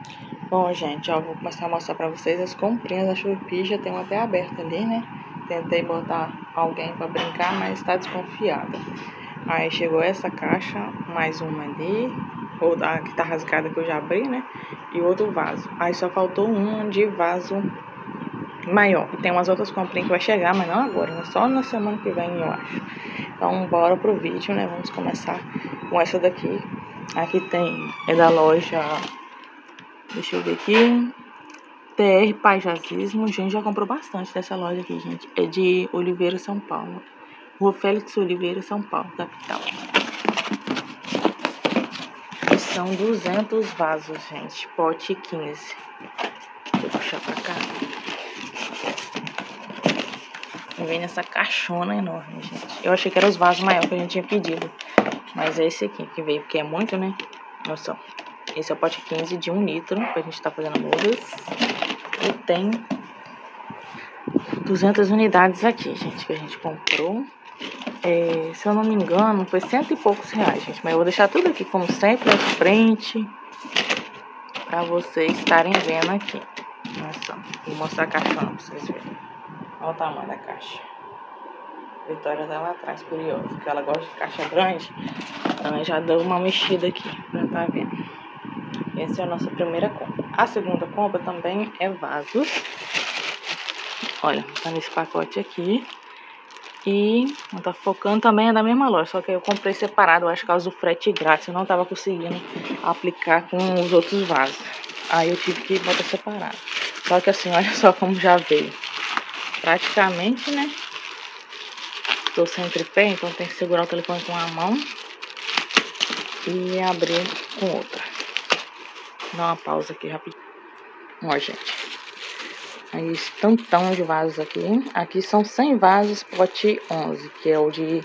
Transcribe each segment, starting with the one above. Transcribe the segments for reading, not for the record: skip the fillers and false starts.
Bom, gente, ó, vou começar a mostrar pra vocês as comprinhas da Shopee. Já tem uma até aberta ali, né? Tentei botar alguém pra brincar, mas tá desconfiada. Aí chegou essa caixa, mais uma ali, outra que tá rasgada que eu já abri, né? E outro vaso. Aí só faltou um de vaso maior. E tem umas outras comprinhas que vai chegar, mas não agora, né? Só na semana que vem, eu acho. Então, bora pro vídeo, né? Vamos começar com essa daqui. Aqui é da loja... Deixa eu ver aqui. TR Paisagismo. A gente já comprou bastante dessa loja aqui, gente. É de Oliveira, São Paulo. Rua Félix Oliveira, São Paulo, capital. E são 200 vasos, gente. Pote 15. Deixa eu puxar pra cá. E vem nessa caixona enorme, gente. Eu achei que eram os vasos maiores que a gente tinha pedido. Mas é esse aqui que veio, porque é muito, né? Nossa, esse é o pote 15 de 1 litro, pra gente tá fazendo mudas. E tem 200 unidades aqui, gente, que a gente comprou. Se eu não me engano, foi R$100 e poucos, gente. Mas eu vou deixar tudo aqui, como sempre, à frente, pra vocês estarem vendo aqui. Olha só, vou mostrar a caixona pra vocês verem. Olha o tamanho da caixa. A Vitória tá lá atrás, curiosa, porque ela gosta de caixa grande. Então eu já dou uma mexida aqui, pra tá vendo. Essa é a nossa primeira compra. A segunda compra também é vasos. Olha, tá nesse pacote aqui. E não tá focando, também é da mesma loja, só que eu comprei separado, eu acho que por causa do frete grátis, eu não tava conseguindo aplicar com os outros vasos. Aí eu tive que botar separado. Só que assim, olha só como já veio. Praticamente, né? Tô sem tripé, então tem que segurar o telefone com uma mão e abrir com outra. Vou dar uma pausa aqui rapidinho. Ó, gente. Aí, tantão de vasos aqui. Aqui são 100 vasos, pote 11, que é o de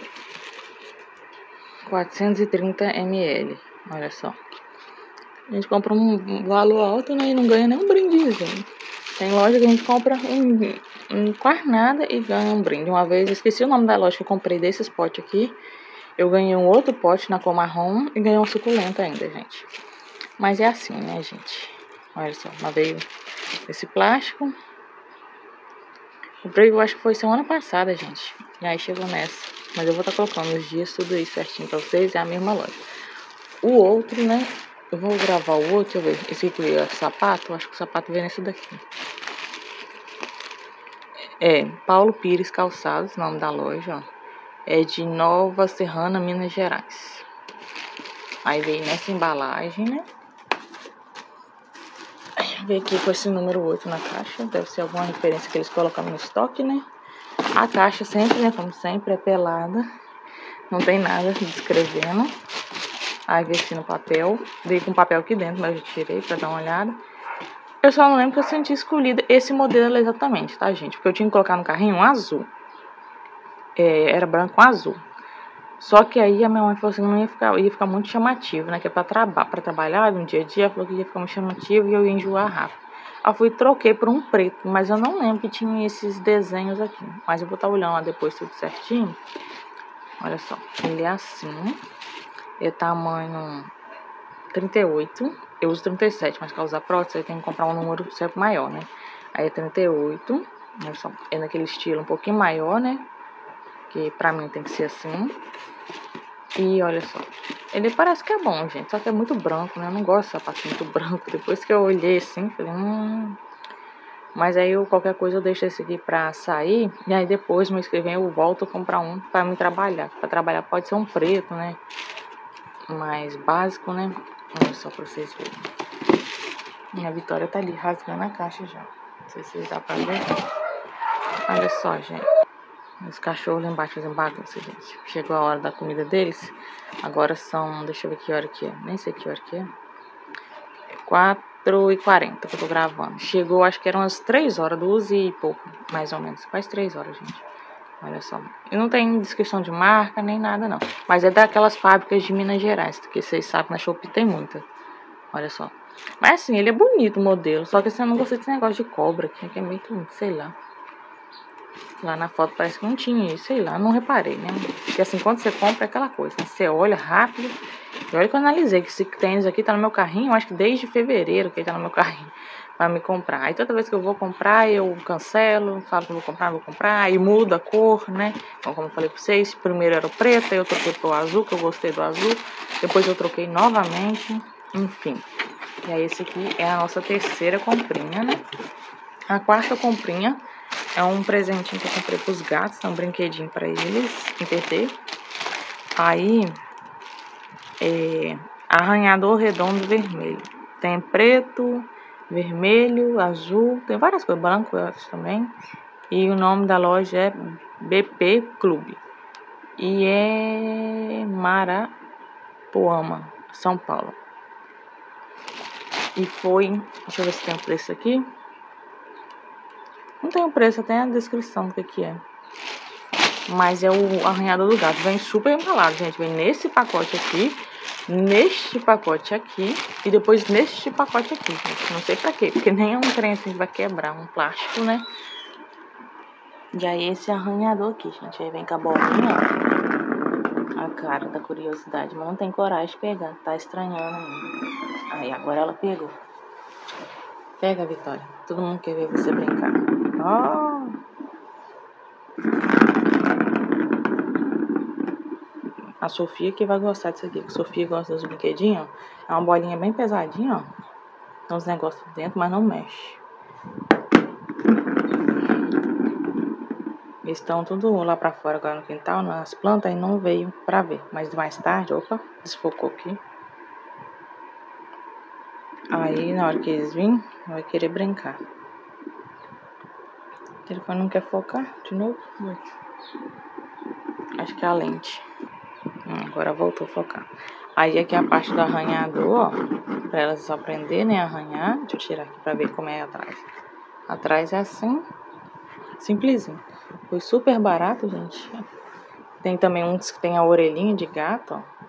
430 ml. Olha só. A gente compra um valor alto, né? E não ganha nem um brindezinho. Tem loja que a gente compra quase nada e ganha um brinde. Uma vez, eu esqueci o nome da loja que eu comprei desses potes aqui. Eu ganhei um outro pote na cor marrom e ganhei uma suculenta ainda, gente. Mas é assim, né, gente? Olha só, uma veio esse plástico. Comprei, eu acho que foi semana passada, gente. E aí chegou nessa. Mas eu vou estar colocando os dias, tudo isso certinho pra vocês. É a mesma loja. O outro, né? Eu vou gravar o outro, deixa eu ver. Esse aqui é sapato, eu acho que o sapato vem nesse daqui. É, Paulo Pires Calçados, nome da loja, ó. É de Nova Serrana, Minas Gerais. Aí veio nessa embalagem, né? Veio aqui com esse número 8 na caixa. Deve ser alguma referência que eles colocaram no estoque, né? A caixa sempre, né? Como sempre, é pelada. Não tem nada descrevendo. Aí veio assim no papel. Veio com papel aqui dentro, mas eu tirei pra dar uma olhada. Eu só não lembro que eu tinha escolhido esse modelo exatamente, tá, gente? Porque eu tinha que colocar no carrinho um azul. Era branco com azul. Só que aí a minha mãe falou assim, não ia ficar muito chamativo, né? Que é pra trabalhar no dia a dia. Ela falou que ia ficar muito chamativo e eu ia enjoar rápido. Aí eu fui e troquei por um preto, mas eu não lembro que tinha esses desenhos aqui. Mas eu vou estar olhando lá depois tudo certinho. Olha só, ele é assim. É tamanho 38. Eu uso 37, mas pra usar prótese, eu tenho que comprar um número sempre maior, né? Aí é 38. Olha só, é naquele estilo um pouquinho maior, né? Que pra mim tem que ser assim. E olha só, ele parece que é bom, gente. Só que é muito branco, né? Eu não gosto de sapato muito branco. Depois que eu olhei assim, falei, Mas aí qualquer coisa eu deixo esse aqui pra sair. E aí depois, mês que vem, eu volto a comprar um pra me trabalhar. Pra trabalhar pode ser um preto, né? Mais básico, né? Olha só pra vocês verem. Minha Vitória tá ali rasgando a caixa já. Não sei se dá pra ver. Olha só, gente. Os cachorros lá embaixo fazendo bagunça, gente. Chegou a hora da comida deles. Agora são... Deixa eu ver que hora que é. Nem sei que hora que é. 4h40 que eu tô gravando. Chegou, acho que eram umas 3 horas, 2 e pouco, mais ou menos. Quase 3 horas, gente. Olha só. E não tem descrição de marca, nem nada, não. Mas é daquelas fábricas de Minas Gerais. Que vocês sabem, na Shopee tem muita. Olha só. Mas assim, ele é bonito o modelo. Só que assim, eu não gostei desse negócio de cobra aqui. Que é meio que, sei lá. Lá na foto parece que não tinha isso, sei lá, não reparei, né? Porque assim, quando você compra é aquela coisa, né? Você olha rápido E olha que eu analisei que esse tênis aqui tá no meu carrinho, eu acho que desde fevereiro que ele tá no meu carrinho pra me comprar. Aí toda vez que eu vou comprar, eu cancelo, falo que vou comprar, aí muda a cor, né? Então, como eu falei pra vocês, primeiro era o preto, aí eu troquei pro azul, que eu gostei do azul. Depois eu troquei novamente, enfim. E aí esse aqui é a nossa terceira comprinha, né? A quarta comprinha é um presentinho que eu comprei pros gatos, é um brinquedinho pra eles entender. Aí, arranhador redondo vermelho. Tem preto, vermelho, azul, tem várias cores, branco eu acho também. E o nome da loja é BP Clube. E é Marapoama, São Paulo. E foi, deixa eu ver se tem o preço aqui. Não tem o preço, tem a descrição do que é. Mas é o arranhador do gato. Vem super embalado, gente. Vem nesse pacote aqui, neste pacote aqui e depois neste pacote aqui, gente. Não sei pra quê, porque nem é um trem assim que vai quebrar, um plástico, né? E aí esse arranhador aqui, gente. Aí vem com a bolinha, ó. A cara da curiosidade. Mas não tem coragem de pegar, tá estranhando ainda. Aí agora ela pegou. Pega, Vitória. Todo mundo quer ver você brincar. Ó! A Sofia que vai gostar disso aqui. A Sofia gosta dos brinquedinhos, ó. É uma bolinha bem pesadinha, ó. Tem uns negócios dentro, mas não mexe. Eles estão tudo lá pra fora agora no quintal, nas plantas, e não veio pra ver. Mas mais tarde, opa, desfocou aqui. Aí, na hora que eles virem, vai querer brincar. O telefone não quer focar de novo? Acho que é a lente. Agora voltou a focar. Aí aqui a parte do arranhador, ó. Pra elas só aprender, né, a arranhar. Deixa eu tirar aqui pra ver como é atrás. Atrás é assim, simplesinho. Foi super barato, gente. Tem também uns que tem a orelhinha de gato, ó.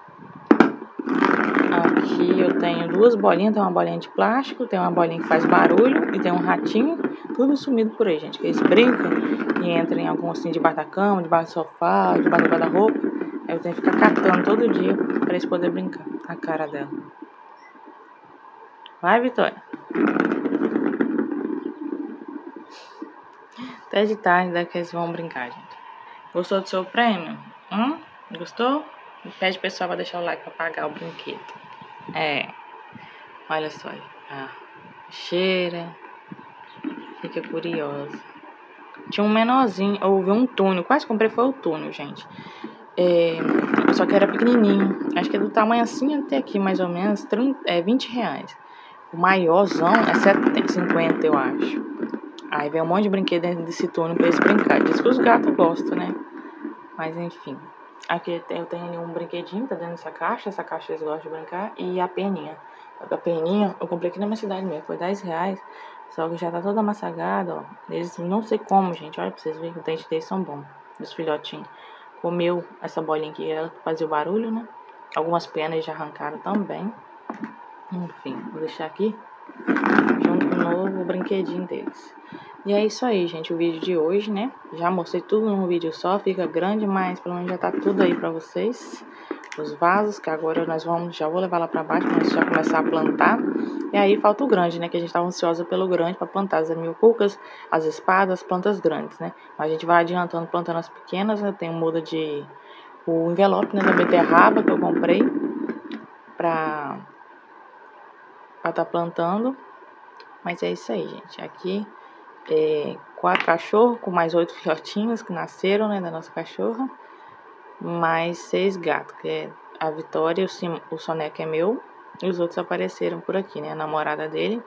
Aqui eu tenho duas bolinhas, tem uma bolinha de plástico, tem uma bolinha que faz barulho e tem um ratinho, tudo sumido por aí, gente. Que eles brincam e entram em algum assim debaixo da cama, debaixo do sofá, debaixo do guarda-roupa. Aí eu tenho que ficar catando todo dia pra eles poderem brincar. A cara dela. Vai, Vitória. Até de tarde daqui eles vão brincar, gente. Gostou do seu prêmio? Gostou? Pede o pessoal pra deixar o like pra pagar o brinquedo. Olha só aí. Cheira. Fica curiosa. Tinha um menorzinho, eu vi um túnel. Quase comprei foi o túnel, gente. Só que era pequenininho. Acho que é do tamanho assim até aqui, mais ou menos. 20 reais. O maiorzão é 50, eu acho. Aí vem um monte de brinquedo dentro desse túnel pra eles brincarem. Diz que os gatos gostam, né? Mas enfim. Aqui eu tenho um brinquedinho, tá dentro dessa caixa. Essa caixa eles gostam de brincar. E a peninha. A peninha eu comprei aqui na minha cidade mesmo. Foi 10 reais. Só que já tá toda amassagada, ó. Eles não sei como, gente. Olha pra vocês verem que os dentes deles são bons. Dos filhotinhos. Comeu essa bolinha aqui, ela fazia o barulho, né? Algumas penas já arrancaram também. Enfim, vou deixar aqui junto com o novo brinquedinho deles. E é isso aí, gente, o vídeo de hoje, né? Já mostrei tudo num vídeo só, fica grande, mas pelo menos já tá tudo aí pra vocês. Os vasos, que agora já vou levar lá pra baixo, mas já começar a plantar. E aí falta o grande, né? Que a gente tava ansiosa pelo grande pra plantar as milcucas, as espadas, as plantas grandes, né? Mas a gente vai adiantando, plantando as pequenas, né? Tem o envelope, né, da beterraba que eu comprei pra tá plantando. Mas é isso aí, gente. Aqui 4 cachorros com mais 8 filhotinhos que nasceram, né, da nossa cachorra. Mais 6 gatos, que é a Vitória, o Soneca é meu. E os outros apareceram por aqui, né? A namorada dele,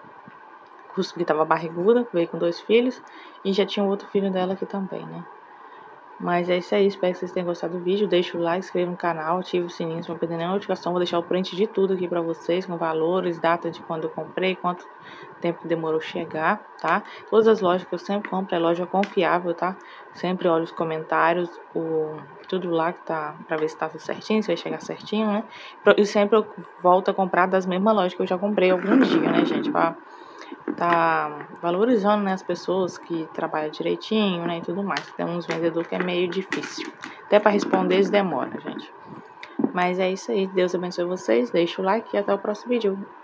que tava barriguda, veio com 2 filhos. E já tinha um outro filho dela aqui também, né? Mas é isso aí, espero que vocês tenham gostado do vídeo. Deixa o like, inscreva no canal, ative o sininho pra não perder nenhuma notificação. Vou deixar o print de tudo aqui pra vocês, com valores, data de quando eu comprei, quanto tempo demorou chegar, tá? Todas as lojas que eu sempre compro é loja confiável, tá? Sempre olho os comentários, tudo lá que tá, pra ver se tá tudo certinho, se vai chegar certinho, né? E sempre eu volto a comprar das mesmas lojas que eu já comprei algum dia, né, gente? Pra tá valorizando, né, as pessoas que trabalham direitinho, né, e tudo mais. Tem uns vendedores que é meio difícil. Até para responder eles demora, gente. Mas é isso aí. Deus abençoe vocês. Deixa o like e até o próximo vídeo.